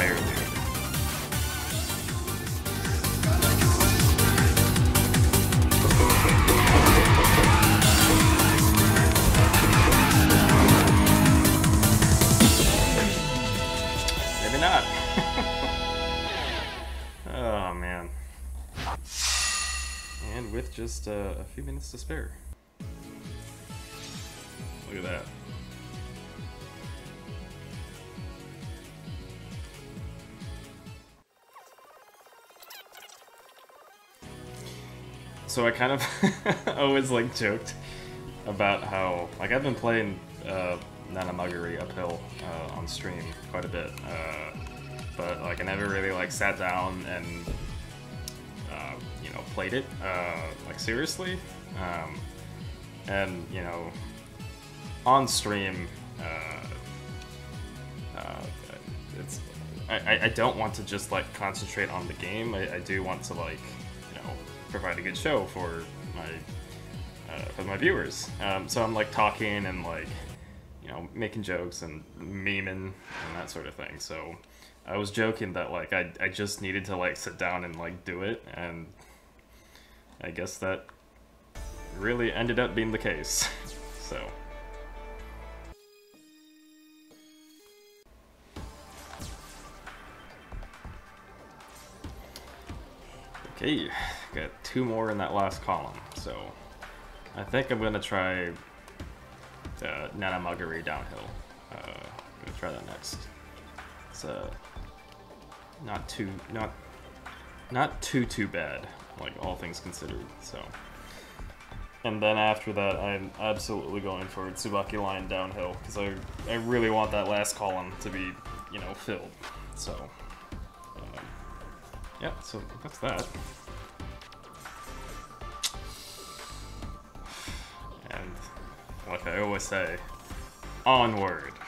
entire lead. Maybe not. Oh man. And with just a few minutes to spare. Look at that. So I kind of always like joked about how like I've been playing Nanamagari uphill on stream quite a bit, but like I never really like sat down and you know, played it like seriously, and you know, on stream it's I don't want to just like concentrate on the game. I do want to like, you know, provide a good show for my viewers. So I'm like talking and like, you know, making jokes and memeing and that sort of thing. So I was joking that like I just needed to like sit down and like do it, and I guess that really ended up being the case. So okay, got 2 more in that last column, so I think I'm gonna try Nanamagari downhill. Gonna try that next. It's not too bad, like all things considered. So, and then after that, I'm absolutely going for Tsubaki Line downhill because I really want that last column to be, you know, filled. So. Yeah, so that's that. And like I always say, onward.